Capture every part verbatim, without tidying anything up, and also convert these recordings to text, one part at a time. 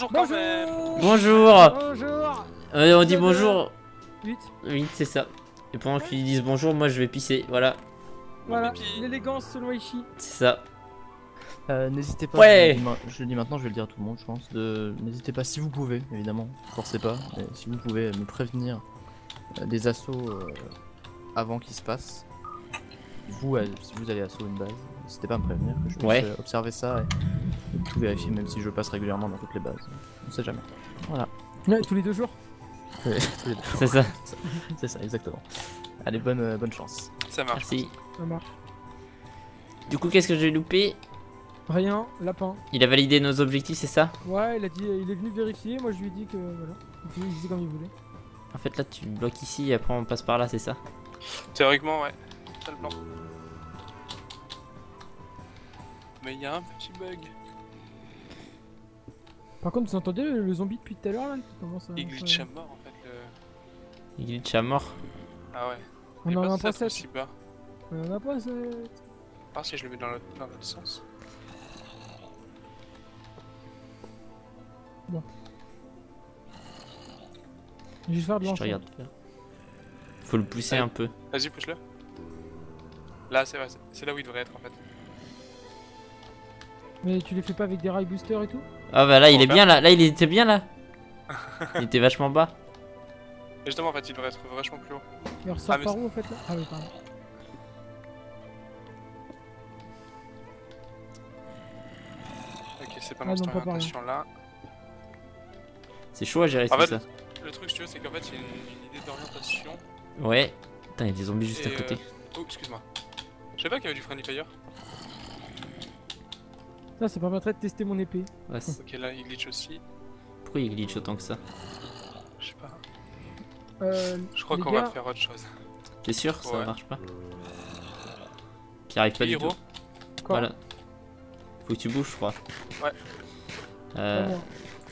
bonjour quand Bonjour. même. Bonjour. Bonjour. Euh, on dit bonjour. huit. Oui, c'est ça. Et pendant qu'ils disent bonjour, moi je vais pisser. Voilà, Voilà, pipi. l'élégance selon Aichi. c'est ça. Euh, N'hésitez pas, Ouais. je, le dis ma- je le dis maintenant, je vais le dire à tout le monde, je pense. De... N'hésitez pas, si vous pouvez, évidemment, forcez pas, mais si vous pouvez me prévenir euh, des assauts euh, avant qu'ils se passent. Vous, euh, si vous allez assaut une base, n'hésitez pas à me prévenir que je puisse Ouais. euh, observer ça et, et tout vérifier, même si je passe régulièrement dans toutes les bases. On sait jamais. Voilà. Ouais, tous les deux jours. Tous les deux. C'est ça. C'est ça, exactement. Allez, bonne, euh, bonne chance. Ça marche. Merci. Ça marche. Du coup, qu'est-ce que j'ai loupé? Rien, lapin. Il a validé nos objectifs, c'est ça? Ouais, il a dit, il est venu vérifier. Moi, je lui ai dit que voilà. Il disait comme il voulait. En fait, là, tu bloques ici et après on passe par là, c'est ça? Théoriquement, ouais. C'est le plan. Mais il y a un petit bug. Par contre, vous entendez le, le zombie depuis tout à l'heure là qui commence à. Il glitch à mort en fait. Le... Il glitch à mort. Ah ouais. On Et en a pas un ça pas sept. aussi bas. On en a pas sept. À part si je le mets dans l'autre dans l'autre sens. Je vais faire de Je te l'enchant. regarde faire. Faut le pousser Ouais. un peu. Vas-y, pousse-le. Là, c'est vrai, c'est- c'est là où il devrait être en fait. Mais tu les fais pas avec des rails boosters et tout? Ah bah là, il est Bon, bien là. Là, il était bien là. Il était vachement bas. Et justement, en fait, il devrait être vachement plus haut. Il ressort Ah, mais par c'est- où en fait là? Ah oui, pardon. Ok, c'est Ah pendant cette non, pas par là. orientation là. C'est chaud à gérer En tout fait, ça. le truc, si tu veux, c'est qu'en fait, il y a une, une idée d'orientation. Ouais. Putain, il y a des zombies juste à Et, côté. euh, Oh, excuse-moi. Je savais pas qu'il y avait du friendly fire. Ça, ça permettrait de tester mon épée. Ouais, c'est- Ok, là, il glitch aussi. pourquoi il glitch autant que ça? Je sais pas. Euh, Je crois les qu'on gars, va faire autre chose. T'es sûr que ça Ouais. marche pas? Puis arrive pas du Hiro. tout. Quoi Voilà. Faut que tu bouges, je crois. Ouais. Euh, Pas moi.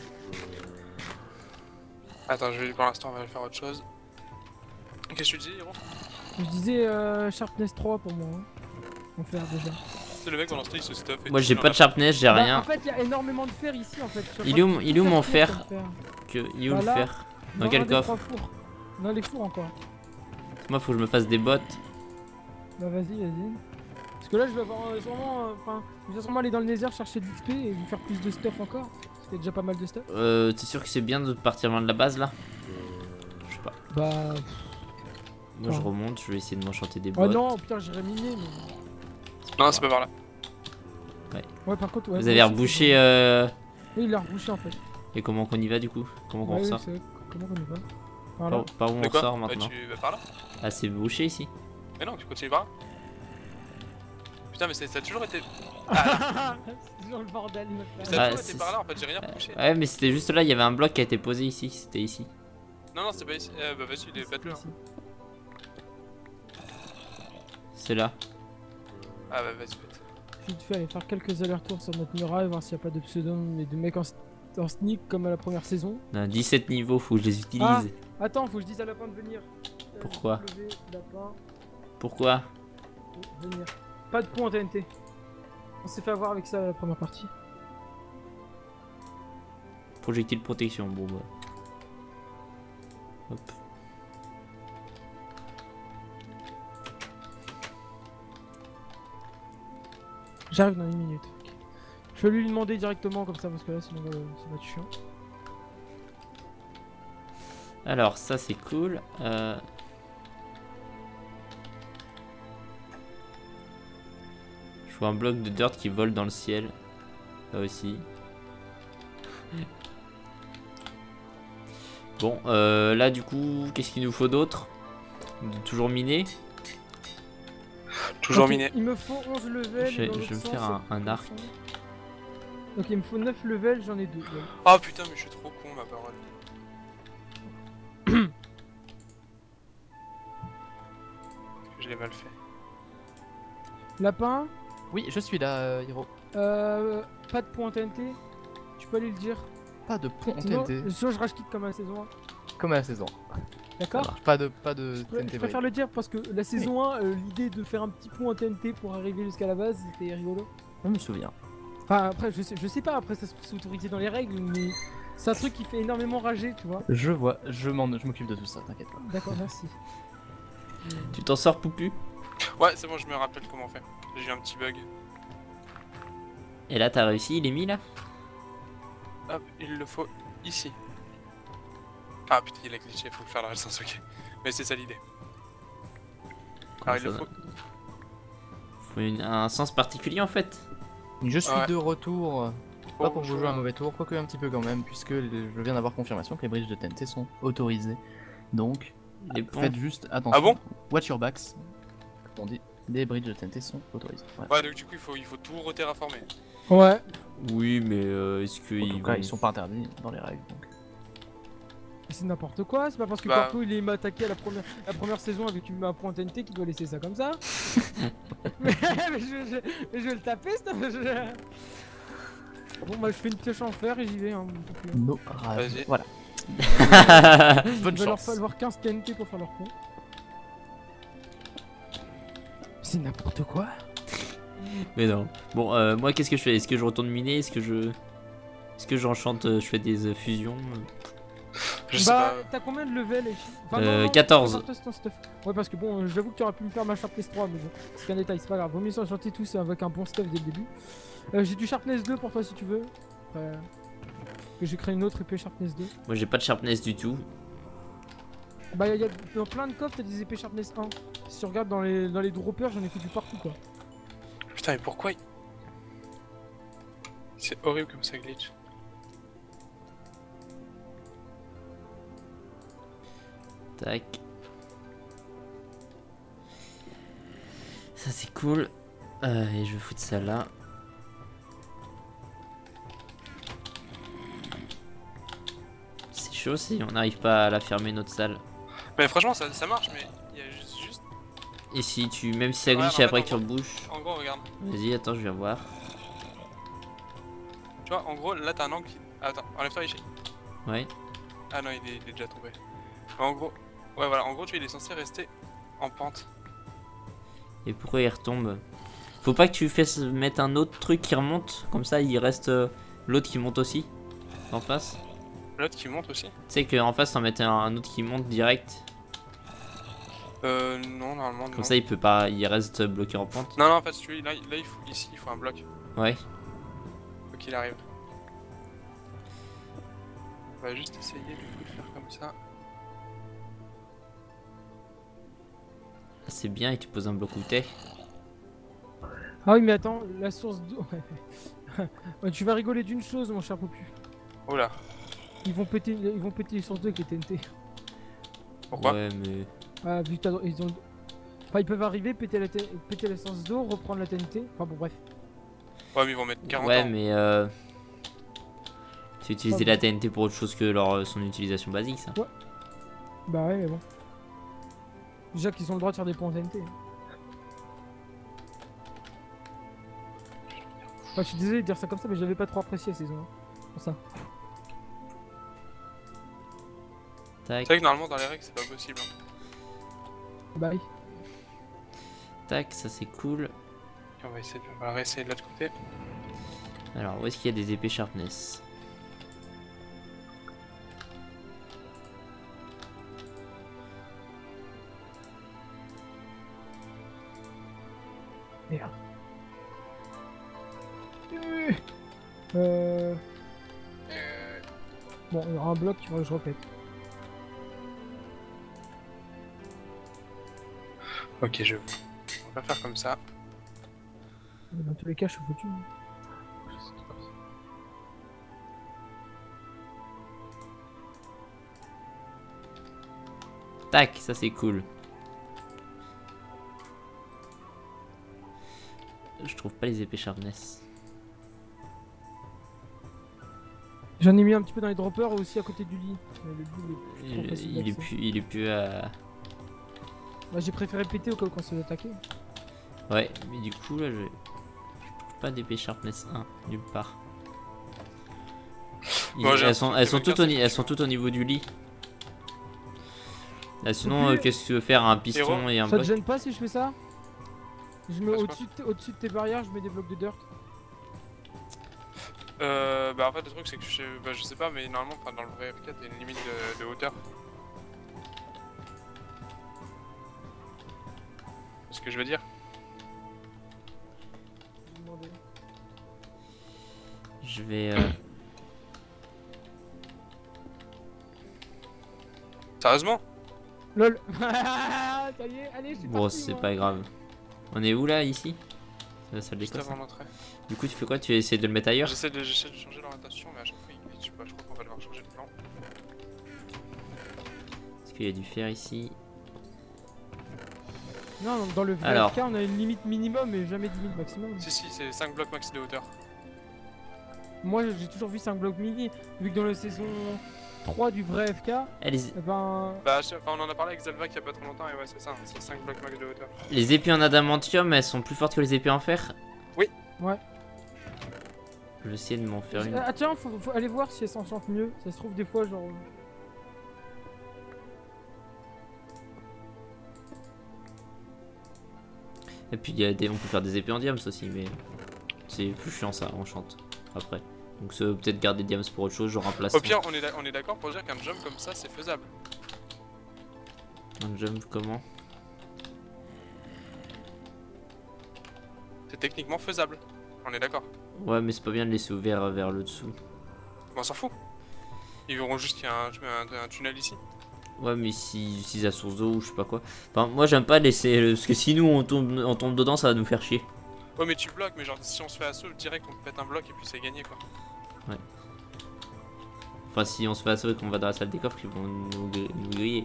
Attends, je vais, pour l'instant, on va faire autre chose. Qu'est-ce que tu dis, Hiro? Je disais euh, Sharpness trois pour moi. Hein. On fait déjà. C'est le mec, pendant ce temps, il se stuff. et moi tout, j'ai mais pas on de a- sharpness, j'ai Bah, rien. En fait, il y a énormément de fer ici en fait. Je sais Il pas est où, si- il est où mon Faire fer? comme fer. Que, il est où Bah le là. fer? Dans Dans quel un des coffre? trois fours. Dans les fours encore. Moi faut que je me fasse des bottes. Bah vas-y, vas-y. Parce que là, je vais avoir euh, sûrement. euh, Enfin, je vais sûrement aller dans le nether chercher de l'X P et vous faire plus de stuff encore. Parce qu'il y a déjà pas mal de stuff. Euh, t'es sûr que c'est bien de partir loin de la base là? Je sais pas. Bah. Moi je Ouais. remonte, je vais essayer de m'enchanter des Oh bottes. non, putain, j'irais miner. Mais... Non, c'est pas par là. Ouais, par contre, ouais. Vous moi avez aussi, rebouché c'est- euh... Oui, il l'a rebouché en fait. Et comment qu'on y va du coup? Comment qu'on Ouais, oui, ressort? c'est- Comment on y va Par là. Par, par où on De quoi sort Bah, maintenant? tu vas par là. Ah c'est bouché ici? Mais non, tu continues par là. Putain, mais c'est- ça a toujours été. Ah, C'est toujours le bordel, il me mais fait. ça a Ah, toujours c'est- été par là en fait, j'ai rien bouché. Ouais mais c'était juste là, il y avait un bloc qui a été posé ici, c'était ici. Non, non, c'est pas ici. Euh, bah, vas-y, il est battu. Ici. C'est là. Ah, bah, vas-y, vite. Je vais te faire aller faire quelques allers-retours sur notre muraille, voir s'il n'y a pas de pseudo et de mecs en, en sneak comme à la première saison. On a dix-sept niveaux, faut que je les utilise. Ah. Attends, faut que je dise à Lapin de venir. Euh, Pourquoi W, Lapin, Pourquoi? faut venir. Pas de pont en T N T. On s'est fait avoir avec ça à la première partie. Projectile protection, bon bah. Hop. J'arrive dans une minute. Je vais lui demander directement comme ça parce que là sinon euh, ça va être chiant. Alors ça c'est cool. Euh... Je vois un bloc de dirt qui vole dans le ciel. Là aussi. Bon, euh, là du coup, qu'est-ce qu'il nous faut d'autre? De toujours miner. Toujours Ok, miné. Il me faut onze levels. Je vais- et dans je vais l'autre me faire sens, un- un arc. Ok, il me faut neuf levels, j'en ai deux. ouais. Oh putain, mais je suis trop con, ma parole. Je l'ai mal fait. Lapin, Oui, je suis là, euh, Hiro. euh, pas de point en T N T. Tu peux aller le dire. Pas de pont en Sinon, T N T, sinon je rage quitte comme à la saison un. comme à la saison. Ça D'accord. marche. Pas de, pas de Je, T pr- N T je préfère break. le dire parce que la saison un, euh, l'idée de faire un petit pont en T N T pour arriver jusqu'à la base, c'était rigolo. Je me souviens. Enfin, après, je sais, je sais pas, après ça se peut s'autoriser dans les règles, mais C'est un truc qui fait énormément rager, tu vois. Je vois, je m'en, je m'occupe de tout ça, t'inquiète pas. D'accord, merci. Tu t'en sors, Poupu? Ouais, c'est bon, je me rappelle comment on fait. J'ai eu un petit bug. Et là, t'as réussi, il est mis là? Hop, il le faut ici. Ah putain, il a glitché, faut faire la sens, ok. Mais c'est ça l'idée. Alors il ça le faut. Faut une- un sens particulier en fait. Je suis Ouais. de retour, pas pour vous Bonjour. jouer un mauvais tour, quoique un petit peu quand même, puisque le- je viens d'avoir confirmation que les bridges de T N T sont autorisés. Donc, Les ponts. faites juste attention. Ah bon? Watch your backs. Comme on dit, les bridges de T N T sont autorisés. Voilà. Ouais, donc du coup, il faut, il faut tout reterraformer. Ouais. Oui, mais euh, est-ce En qu'ils tout cas, vont... ils sont pas interdits dans les règles. Donc. C'est n'importe quoi, c'est pas parce que Bah. Corto il est attaqué à la première, la première saison avec une map en T N T qu'il doit laisser ça comme ça. mais, mais je, je- mais je vais le taper, c'est je... Bon bah je fais une pioche en fer et j'y vais. Hein, No rage. Vas-y. Voilà. il Bonne va leur chance. falloir quinze T N T pour faire leur pont. C'est n'importe quoi. Mais non. Bon, euh, moi qu'est-ce que je fais? Est-ce que je retourne miner? Est-ce que je... Est-ce que j'enchante, euh, je fais des euh, fusions? Je sais Bah pas. t'as combien de level et... enfin, Euh, non, non, quatorze. prépare-toi ton stuff. Ouais parce que bon, euh, j'avoue que tu aurais pu me faire ma sharpness trois mais bon, c'est qu'un détail, c'est pas grave. Vaut mieux s'enchanter tous avec un bon stuff dès le début. Euh, J'ai du sharpness deux pour toi si tu veux. Après... que j'ai créé une autre épée sharpness deux. Moi j'ai pas de sharpness du tout. Bah y'a y a dans plein de coffres t'as des épées sharpness un. Si tu regardes dans les, dans les droppers j'en ai fait du partout quoi. Putain, mais pourquoi il... C'est horrible comme ça glitch. Tac. Ça c'est cool. Euh, et je vais foutre ça là. C'est chaud si on n'arrive pas à la fermer notre salle. Mais franchement, ça, ça marche, mais il y a juste. juste... Et si tu, même si ça Ouais, glitch en après fait, que tu en rebouches. En gros, regarde. Vas-y, attends, je viens voir. Tu vois, en gros, là t'as un angle qui. Attends, enlève-toi ici. Ouais. Ah non, il est, il est déjà tombé. Mais en gros. Ouais, voilà, en gros, tu il est censé rester en pente. Et pourquoi il retombe? Faut pas que tu fasses mettre un autre truc qui remonte. Comme ça, il reste euh, l'autre qui monte aussi. En face. L'autre qui monte aussi. Tu sais qu'en face, t'en mettais un, un autre qui monte direct. Euh, non, normalement. Comme non. ça, il peut pas. Il reste bloqué en pente. Non, non, en fait, si tu veux, là, là il faut, ici, il faut un bloc. Ouais. Faut qu'il arrive. On va juste essayer du coup de faire comme ça. Là, c'est bien et tu poses un bloc où t'es. Ah oui mais attends, la source d'eau... ouais, tu vas rigoler d'une chose mon cher Popu. Oh là. Ils vont péter, ils vont péter les sources d'eau avec les T N T. Pourquoi? Ouais, mais. Ah vu que t'as- ils ont... Enfin ils peuvent arriver, péter la, T- péter la source d'eau, reprendre la T N T. Enfin bon bref. Ouais, mais ils vont mettre quarante Ouais, ans. mais. Euh... C'est utiliser Ah, la T N T pour autre chose que leur, son utilisation basique, ça. Bah ouais mais bon. Déjà qu'ils ont le droit de faire des ponts en T N T. Enfin, je suis désolé de dire ça comme ça mais j'avais pas trop apprécié la saison. Hein. Pour ça. Tac, C'est vrai que normalement dans les règles c'est pas possible. Hein. Bah oui. tac, ça c'est cool. Et on va essayer de, on va réessayer de l'autre côté. Alors, où est-ce qu'il y a des épées sharpness? Merde. Euh... Bon, il y aura un bloc, tu vois, je répète. Ok, je. On va faire comme ça. Mais dans tous les cas, je suis foutu. Tac, ça c'est cool. Je trouve pas les épées sharpness. J'en ai mis un petit peu dans les droppers aussi à côté du lit. Mais le lit, il est trop Il, facile il est d'accès. plus, il est plus à... Bah, j'ai préféré péter au cas où on se fait attaquer. Ouais, mais du coup là je, je trouve pas d'épée sharpness un nulle part. Il- Moi, j'ai elles sont, l'impression elles que sont les toutes mecs, au, ni- c'est elles sont toutes au niveau du lit. Là, sinon, euh, qu'est-ce que tu veux faire? Un piston Héros. et un Ça te bloc? gêne pas si je fais ça? Je mets Passe au-dessus de, au-dessus de tes barrières, je mets des blocs de dirt. Euh, bah en fait le truc c'est que je, bah, je sais pas mais normalement enfin, dans le vrai F K t'as une limite de, de hauteur. C'est ce que je veux dire. Je vais... Euh... Sérieusement? Lol. Ça y est, allez, je suis Bon, parti, c'est moi. pas grave. On est où là, ici? C'est la salle des Juste classes. avant l'entrée. Du coup, tu fais quoi? Tu essaies de le mettre ailleurs? J'essaie de, j'essaie de changer l'orientation mais à chaque fois il glitch pas, je crois qu'on va devoir changer de plan. Est-ce qu'il y a du fer ici? Non, dans le vrai Alors. F K, on a une limite minimum et jamais de limite maximum. Si si c'est cinq blocs max de hauteur. Moi, j'ai toujours vu cinq blocs mini. Vu que dans la saison trois du vrai F K, Eh, les... eh ben... Bah je- enfin, on en a parlé avec Zelva il y a pas très longtemps et ouais c'est ça, c'est cinq blocs max de hauteur. les épées en adamantium, elles sont plus fortes que les épées en fer? Oui. Ouais. Je vais essayer de m'en faire une. Ah tiens, faut, faut aller voir si elles s'enchantent mieux. Ça se trouve des fois, genre... Et puis, il y a des... on peut faire des épées en diams aussi, mais c'est plus chiant ça, on chante après. Donc, ça veut peut-être garder diams pour autre chose, genre un placement. Au pire on est, d'a- on est d'accord pour dire qu'un jump comme ça c'est faisable. Un jump comment? C'est techniquement faisable. On est d'accord. Ouais, mais c'est pas bien de laisser ouvert vers le dessous. Bon, on s'en fout. Ils verront juste qu'il y a un, un- un tunnel ici. Ouais, mais s'ils utilisent la source d'eau ou je sais pas quoi. Enfin, moi j'aime pas laisser. Parce que si nous on tombe, on tombe dedans, ça va nous faire chier. Ouais mais tu bloques, mais genre si on se fait assaut, direct on pète un bloc et puis c'est gagné quoi. Enfin, si on se fait assaut et qu'on va dans la salle des coffres, ils vont nous, gr- nous griller.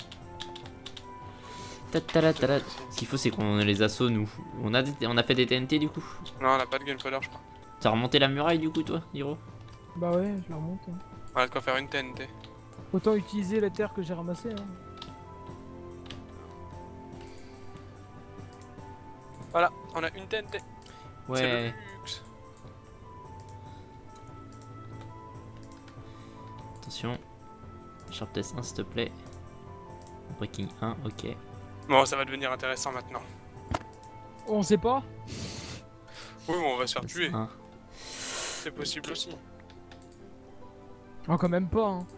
Ta-ta-la-ta-la. Ce qu'il faut, c'est qu'on les assaut, nous. On a, des- on a fait des T N T du coup. Non, on a pas de gunpowder je crois. T'as remonté la muraille du coup, toi, Hiro? Bah ouais, je la remonte. hein. On a de quoi faire une T N T. Autant utiliser la terre que j'ai ramassée. Hein. Voilà, on a une T N T. C'est Ouais. le luxe. Attention. Sharpness un, s'il te plaît. Breaking un, ok. Bon, ça va devenir intéressant maintenant. On sait pas. Oui, bon, on va se faire tuer. un. C'est possible aussi. Oh, quand même pas. Hein.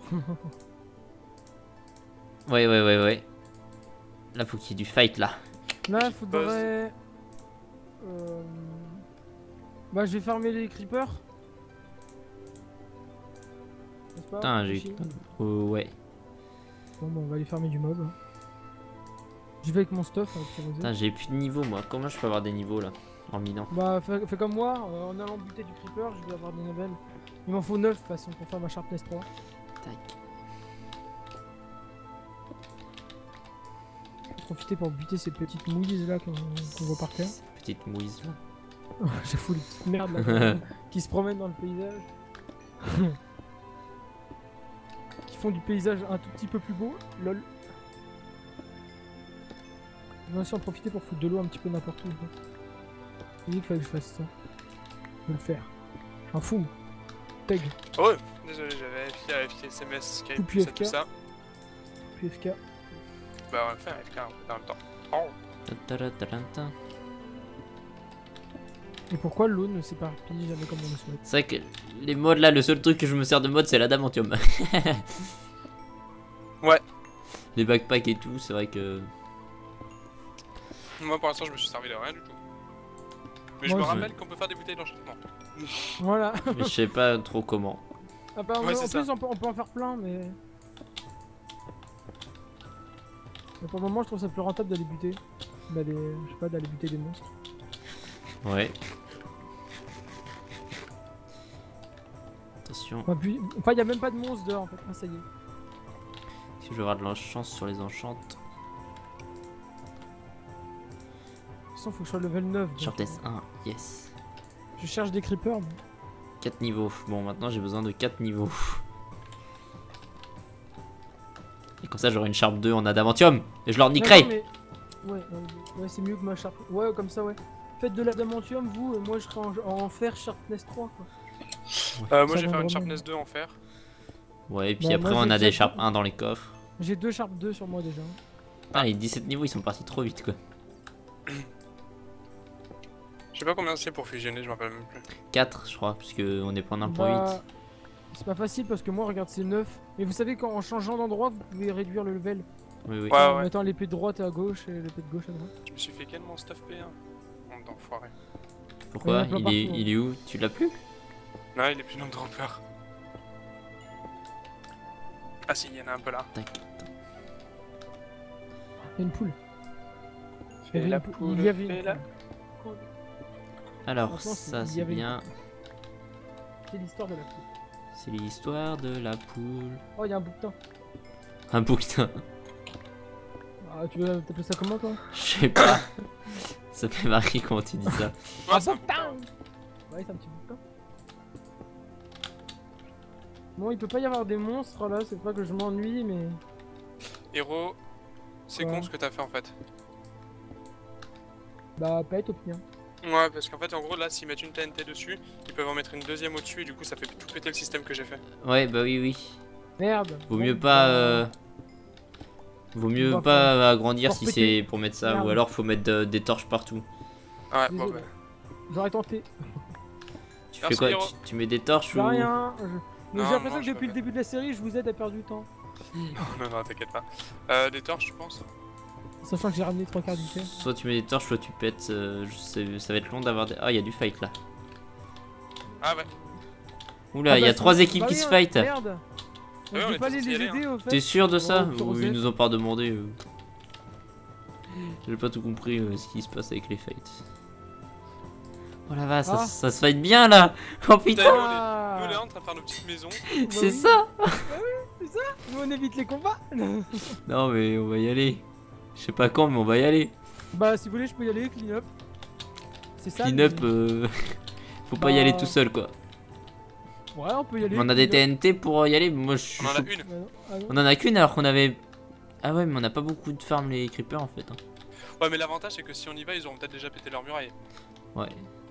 Ouais, ouais, ouais, ouais. Là, faut qu'il y ait du fight là. Là, faudrait. Euh... Bah, je vais farmer les creepers. N'est-ce pas? Putain, j'ai eu. Chier. Oh, ouais. Bon, bah, on va aller farmer du mob. J'y vais avec mon stuff. Avec les Putain, j'ai plus de niveau moi. Comment je peux avoir des niveaux là? En minant. Bah, fais, fais comme moi. euh, en allant buter du creeper, je vais avoir des levels. Il m'en faut neuf de toute façon pour faire ma sharpness trois. Tac. Je vais profiter pour buter ces petites mouilles là qu'on qu'on voit par terre. Petite mouise là. J'ai fou les petites merdes là qui se promènent dans le paysage. Qui font du paysage un tout petit peu plus beau. Lol. Je vais aussi en profiter pour foutre de l'eau un petit peu n'importe où. quoi. J'ai dit qu'il fallait que je fasse ça. Je vais le faire. Un fou. Tag. Oh, ouais. Désolé, j'avais F K, F K, S M S, Skype, Puis tout ça, F K. tout ça. Puis F K. Bah, on va faire F K en fait en même temps. Oh. Ta-ta-ra-ta-ra-ta. Et pourquoi l'eau ne s'éparpille jamais comme on le souhaite? C'est vrai que les modes là, le seul truc que je me sers de mode c'est l'adamantium. Ouais. Les backpacks et tout, c'est vrai que. Moi pour l'instant, je me suis servi de rien du tout. Mais je Moi, me je- rappelle qu'on peut faire des bouteilles d'enchantement. Voilà. Mais je sais pas trop comment. Apparemment, Ouais, en c'est plus, ça. on peut, on peut en faire plein, mais... mais pour le moment, je trouve ça plus rentable d'aller buter. D'aller, je sais pas, d'aller buter des monstres. Ouais. Attention, Enfin, puis... enfin, y a même pas de monstres dehors en fait. Ah, ça y est. si je vais avoir de la chance sur les enchantes. De toute façon, faut que je sois level neuf. donc, Sharpness euh, un, yes. Je cherche des creepers. mais- quatre niveaux. Bon, maintenant j'ai besoin de quatre niveaux. Et comme ça, j'aurai une Sharp deux en adamantium. Et je leur Non, niquerai. non, mais... Ouais, ouais, ouais, c'est mieux que ma sharp. Ouais, comme ça, ouais. Faites de l'adamantium, vous, et moi je serai en, en fer sharpness trois, quoi. Euh, moi, Ça je vais faire une viendra sharpness deux en fer. Ouais, et puis Bah, après, moi, on j'ai a des déjà- Sharp un dans les coffres. J'ai deux sharp deux sur moi déjà. Ah, les dix-sept niveaux, ils sont partis trop vite quoi. Je sais pas combien c'est pour fusionner, je m'en rappelle même plus. quatre je crois, parce qu'on est pas en un point huit. Bah, c'est pas facile parce que moi, regarde, c'est neuf. Mais vous savez qu'en changeant d'endroit, vous pouvez réduire le level. Oui, oui. Ouais, en ouais. mettant l'épée de droite à gauche et l'épée de gauche à droite. Je me suis fait quel mon stuff P un? Honte d'enfoiré. Pourquoi? Il y en a plein Il est, partout, il est où? Tu l'as plus? Non, il est plus dans le dropper. Ah si, il y en a un peu là. Il y a une poule. Fais Il y la avait une- poule, il y avait fais une la... poule. Alors, Franchement, c'est- ça il y c'est avait une bien. C'est l'histoire de la poule. C'est l'histoire de la poule. Oh, il y a un bouquetin. Un bouquetin. Ah, tu veux t'appeler ça comment toi? Je sais pas. Ça fait marrer quand tu dis ça. Ouais, c'est un bouquetin. bouquin. Ouais, c'est un petit bouquetin. Bon, il peut pas y avoir des monstres là, c'est pas que je m'ennuie, mais. Héros, c'est Ouais. con ce que t'as fait en fait. Bah, pas être au pire. Ouais, parce qu'en fait, en gros, là, s'ils mettent une T N T dessus, ils peuvent en mettre une deuxième au-dessus et du coup, ça fait tout péter le système que j'ai fait. Ouais, bah oui, oui. Merde. Vaut Bon, mieux pas. bah, euh, Vaut mieux va pas agrandir Pour si péter. c'est pour mettre ça, Merde. ou alors faut mettre de- des torches partout. Ouais, bon, Désolé. bah. J'aurais tenté. Tu Merci, fais quoi? héros. Tu, tu mets des torches Bah, ou. rien. je- Mais Non, j'ai l'impression non, que je depuis peux le début de la série, je vous aide à perdre du temps. Non, non, t'inquiète pas. Euh, des torches, tu penses? Sachant que j'ai ramené trois quarts du fer. Soit tu mets des torches, soit tu pètes. euh, je sais- ça va être long d'avoir des. Ah, il y a du fight là. Ah ouais. Oula, Ah il bah, y a c'est- trois équipes bah qui oui, se hein, fight. Merde. Ouais, Je on peux est pas tous aller y les aller, aider au fait. T'es sûr de ça? Bon, Ou Rosette. ils nous ont pas demandé euh. J'ai pas tout compris euh, ce qui se passe avec les fights. Oh la vache, ça, Ah. ça se fight bien là! Oh putain! Putain, Ah. nous, on est en train de faire nos petites maisons. Bah C'est oui. ça! Nous on évite les combats. Non mais on va y aller. Je sais pas quand mais on va y aller. Bah si vous voulez je peux y aller, clean up. C'est ça. Clean mais- up, euh, faut pas y Bah, aller tout seul quoi. Ouais on peut y aller. On a des clean up. T N T pour y aller, moi je suis On en a chaud. une. Ah non, ah non. On en a qu'une alors qu'on avait... Ah ouais mais on a pas beaucoup de farm les creepers en fait. hein. Ouais, mais l'avantage, c'est que si on y va, ils auront peut-être déjà pété leur muraille. Ouais.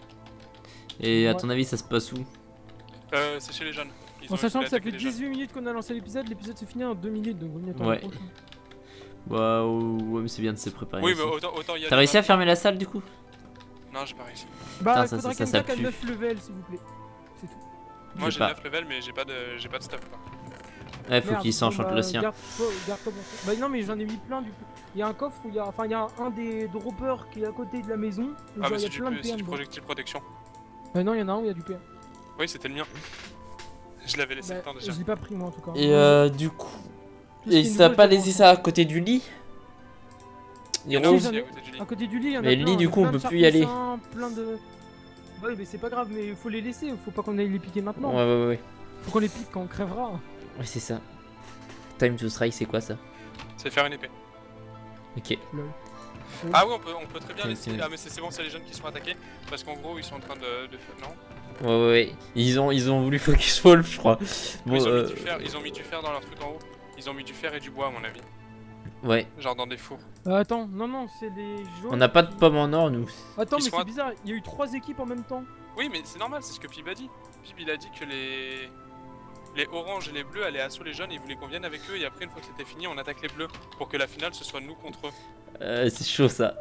Et à Ouais. ton avis ça se passe où? Euh, c'est chez les jeunes. Ils En ont sachant essayé que ça d'attaquer fait les jeunes. dix-huit minutes qu'on a lancé l'épisode, l'épisode se finit en deux minutes donc vaut mieux attendre Ouais. le prochain. Bah ouais mais c'est bien de se préparer. Oui, aussi. mais autant, autant y aller. T'as réussi à maintenant. fermer la salle du coup? Non, j'ai pas réussi. Bah Putain, il ça- faudrait ça- ça quelqu'un qui a pue. neuf levels s'il vous plaît. C'est tout. Moi, J'ai j'ai pas. neuf levels, mais j'ai pas de, j'ai pas de stuff quoi. Ouais faut Merde, qu'il s'enchante bon, bah, le sien. Garde, faut- garde toi, bon. Bah non mais j'en ai mis plein du coup. Il y a un coffre où il y a, enfin il y a un des droppers qui est à côté de la maison. où Ah, genre, mais il y c'est a du, plein de c'est P M. du dedans. projectile protection. Bah non il y en a un où il y a du P M. Oui, c'était le mien. Je l'avais laissé Bah, le temps déjà. je l'ai pas pris moi en tout cas. Et euh, du coup... Tout ce qui Et est ça a nouveau, pas je le laissé prends. ça à côté du lit? Il y en a Si, aussi j'en ai- à côté du lit. À côté du lit, il y en a Mais le plein, lit, du hein, coup, on plein de peut plus y aller. charpissins, plein de. Ouais, mais c'est pas grave, mais faut les laisser, faut pas qu'on aille les piquer maintenant. Ouais ouais ouais. Faut qu'on les pique quand on crèvera. Ouais c'est ça. Time to strike c'est quoi ça? C'est faire une épée. Ok. Ah oui, on peut, on peut très bien Ok, laisser. ok. Ah, mais c'est c'est bon, c'est les jeunes qui sont attaqués. Parce qu'en gros, ils sont en train de. de... Non. Ouais ouais ouais. Ils ont, ils ont voulu focus wolf je crois. Bon ils, ont euh... mis du fer, ils ont mis du fer dans leur truc en haut. Ils ont mis du fer et du bois, à mon avis. Ouais. Genre dans des fours. Euh, attends, non, non, c'est les jaunes. On n'a pas de qui- pommes en or nous. Attends, Ils mais sont c'est à- bizarre, il y a eu trois équipes en même temps. Oui, mais c'est normal, c'est ce que Pib a dit. Pib, il a dit que les. Les oranges et les bleus allaient assaut les jeunes et ils voulaient qu'on vienne avec eux. Et après, une fois que c'était fini, on attaque les bleus. Pour que la finale, ce soit nous contre eux. Euh, c'est chaud ça.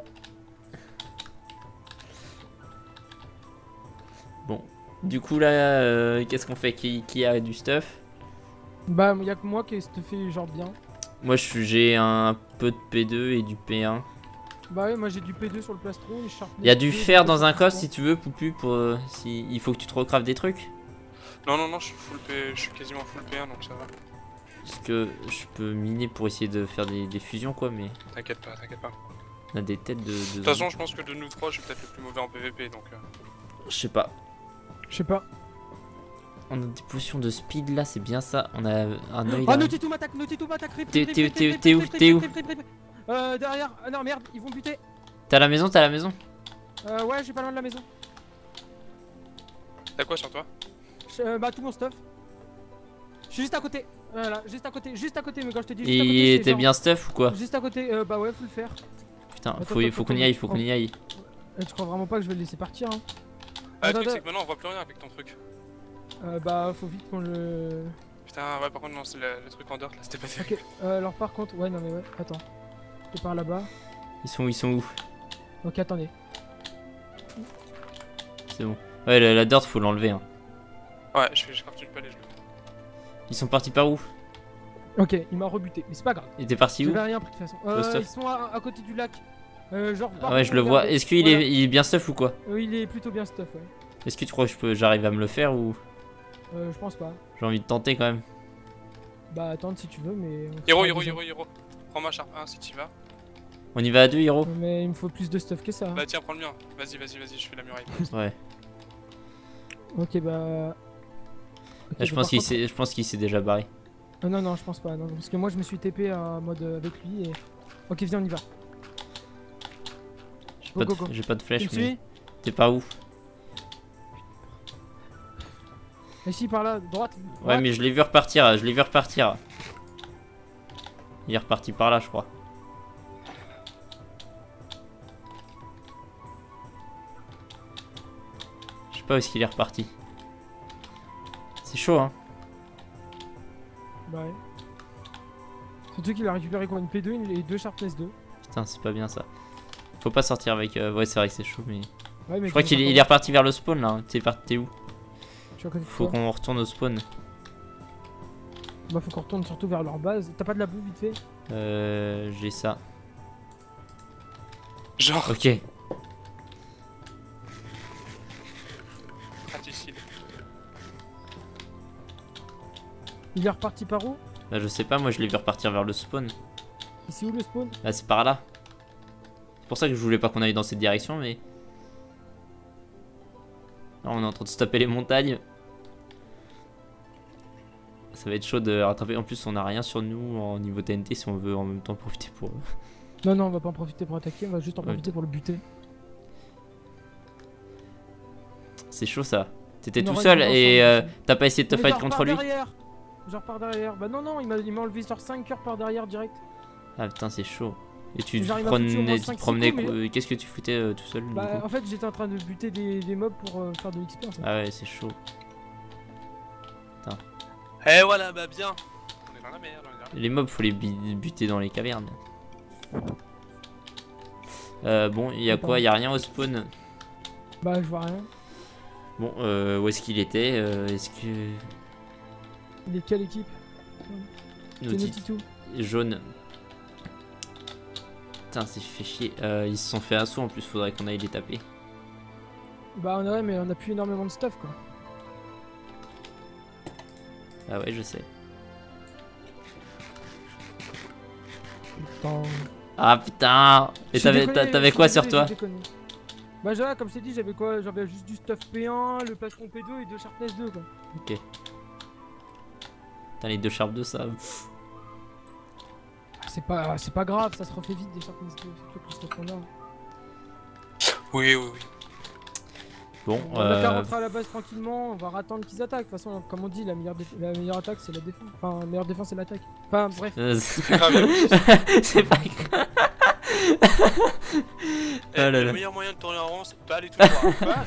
Bon. Du coup là, euh, qu'est-ce qu'on fait? Qui, qui a du stuff? Bah, y a que moi qui te fait genre bien. Moi je suis- j'ai un peu de P deux et du P un. Bah, ouais, moi j'ai du P deux sur le plastron, les sharpness Il y a du deux, fer deux dans sur un le coffre si plastron. tu veux, Poupu, pour euh, si il faut que tu te recraves des trucs. Non, non, non, je suis full P. Je suis quasiment full P un donc ça va. Parce que je peux miner pour essayer de faire des, des fusions quoi, mais T'inquiète pas, t'inquiète pas. on a des têtes de. De toute façon, je pense que de nous trois, je suis peut-être le plus mauvais en P V P donc. euh, je sais pas. Je sais pas. On a des potions de speed là, c'est bien ça. On a un œil Ah, là. Notitou m'attaque, Notitou m'attaque, rip, T'es- rip, t'es- rip, t'es- rip, t'es rip, où, rip, t'es rip, où rip, rip, rip. Euh, derrière. Ah non, merde, ils vont me buter. T'as la maison, t'as la maison. Euh, ouais, j'ai pas loin de la maison. T'as quoi sur toi? Je- euh, bah, tout mon stuff. Je suis juste à côté. Voilà, juste à côté, juste à côté, mais quand je te dis juste à côté. Et c'est t'es genre- bien stuff ou quoi? Juste à côté, euh, bah ouais, faut le faire. Putain, Attends, faut, attends, faut qu'on y attends, aille, faut qu'on y attends. aille. Euh, tu crois vraiment pas que je vais le laisser partir, hein? Ah, le Attends, truc, c'est attends. que maintenant, on voit plus rien avec ton truc. Euh, bah, faut vite qu'on le. Putain, ouais, par contre, non, c'est le, le truc en dirt là, c'était pas terrible. Ok, euh, alors par contre, ouais, non mais ouais, attends. C'est par là-bas. Ils sont où, ils sont où? Ok, attendez. C'est bon. Ouais, la, la dirt, faut l'enlever. Hein. Ouais, je fais, je continue pas les jeux. Ils sont partis par où? Ok, il m'a rebuté, mais c'est pas grave. Il était parti où? J'avais rien pris de toute façon. Le Euh, stuff. ils sont à, à côté du lac. Euh, genre. Ah ouais, je le vois. Est-ce qu'il Voilà. est, il est bien stuff ou quoi? Euh, il est plutôt bien stuff, ouais. Est-ce que tu crois que je peux, j'arrive à me le faire ou Euh, je pense pas. j'ai envie de tenter quand même? Bah, attends si tu veux, mais. on Hiro, fera Hiro, déjà. Hiro, Hiro. Prends ma charpe un si tu vas. On y va à deux, Hiro? Mais il me faut plus de stuff que ça. hein. Bah tiens, prends le mien. Vas-y, vas-y, vas-y, je fais la muraille. Ouais. Ok, bah. Ok, Là, je bah, pense par qu'il contre- s'est, je pense qu'il s'est déjà barré. Ah, non, non, je pense pas. Non, parce que moi, je me suis T P en mode euh, avec lui et. Ok, viens, on y va. J'ai Go, pas, go, de- go. j'ai pas de Tu flèche, me mais suis? t'es par où? Ici, par là, droite. Ouais, droite. mais je l'ai vu repartir. Je l'ai vu repartir. Il est reparti par là, je crois. Je sais pas où est-ce qu'il est reparti. C'est chaud, hein. Bah ouais. Surtout qu'il a récupéré quoi, une P deux et deux Sharpness deux. Putain, c'est pas bien ça. Faut pas sortir avec. euh, Ouais, c'est vrai que c'est chaud, mais. Ouais, mais Je crois tu qu'il vas est, pas il est reparti vers le spawn là. T'es parti, t'es où? Tu vas connaître Faut quoi qu'on retourne au spawn. Bah, faut qu'on retourne surtout vers leur base. T'as pas de la boue vite fait? Euh. J'ai ça. Genre, Ok. fratricide. Il est reparti par où? Bah, je sais pas, moi je l'ai vu repartir vers le spawn. Ici où le spawn? Là, c'est par là. C'est pour ça que je voulais pas qu'on aille dans cette direction, mais. Là, on est en train de se taper les montagnes. Ça va être chaud de rattraper. En plus, on a rien sur nous en niveau T N T si on veut en même temps profiter pour. Non, non, on va pas en profiter pour attaquer, on va juste en Ouais, profiter pour le buter. C'est chaud ça. T'étais On tout aura seul une chance, et hein, euh, aussi. t'as pas essayé de te Mais fight je contre repars lui? derrière. Je repars derrière. Bah non, non, il m'a il m'a enlevé sur cinq heures par derrière direct. Ah putain, c'est chaud. Et tu te Genre, il m'a foutu au moins promenais, tu te cinq, six promenais coups, mais- euh, qu'est-ce que tu foutais euh, tout seul du Bah coup? en fait j'étais en train de buter des, des mobs pour euh, faire de l'X P en fait. Ah ouais, c'est chaud. Eh voilà, bah bien. On est dans la merde, on est dans la merde. Les mobs, faut les bi- buter dans les cavernes. Euh, bon, il y a quoi? Il y a rien au spawn. Bah je vois rien. Bon, euh, où est-ce qu'il était? Euh, Est-ce que. Il est quelle équipe? C'est Naughty Naughty deux. jaune. Putain, c'est fait chier. Euh, ils se sont fait assaut en plus, faudrait qu'on aille les taper. Bah on a ouais mais on a plus énormément de stuff quoi. Ah ouais, je sais. Attends. Ah putain! Et J'ai t'avais déconné, t'a- je t'avais suis quoi désolé, sur toi? j'ai déconné. Bah j'avais comme je t'ai dit j'avais quoi? J'avais juste du stuff P un, le plastron P deux et deux Sharpness deux quoi. Ok. Putain, les deux sharp deux, ça. pff. C'est pas, c'est pas grave, ça se refait vite des Sharpness deux, surtout que le stuff qu'on a. Oui, oui, oui. Bon, On a qu'à euh. rentrer à la base tranquillement, on va attendre qu'ils attaquent. De toute façon, comme on dit, la meilleure, déf- la meilleure attaque c'est la défense. Enfin, la meilleure défense c'est l'attaque. Enfin, bref. euh, C'est grave. c'est pas grave. Eh, Ah là le là. meilleur moyen de tourner en rond, c'est de pas aller tout droit. Bah,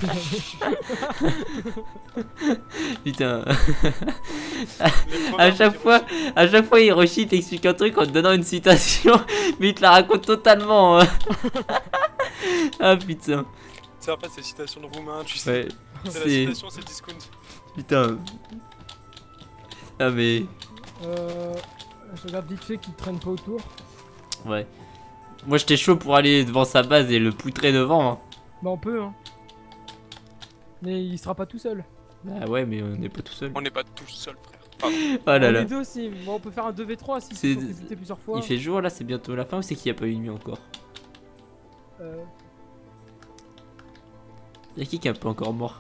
Putain. les À proverbes chaque qui fois, rechitent. à chaque fois, Hiroshi t'explique un truc en te donnant une citation, mais il te la raconte totalement. hein. Ah putain. C'est en fait, c'est citation de roumain, tu sais. Ouais. C'est la C'est. citation, c'est discount. Putain. Ah mais. Euh, je regarde vite fait qu'il traîne pas autour. Ouais. Moi j'étais chaud pour aller devant sa base et le poutrer devant. Hein. Bah on peut hein. Mais il sera pas tout seul. Bah ouais, mais on n'est pas tout seul. On n'est pas tous seuls, frère. Pardon. Oh là on là. est deux aussi. Bon, on peut faire un deux v trois si C'est- c'est répété plusieurs fois. Il fait jour là, c'est bientôt la fin ou c'est qu'il n'y a pas eu nuit encore? Euh, Y'a qui qui est un peu encore mort?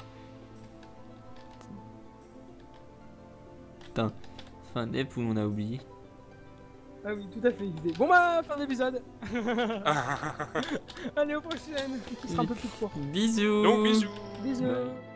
Putain. Fin d'ep où on a oublié. Ah oui, tout à fait. X D. Bon bah, fin d'épisode. Allez, aux prochaines. Ce sera un peu plus court. Bisous. Donc, bisous. Bisous. Ouais.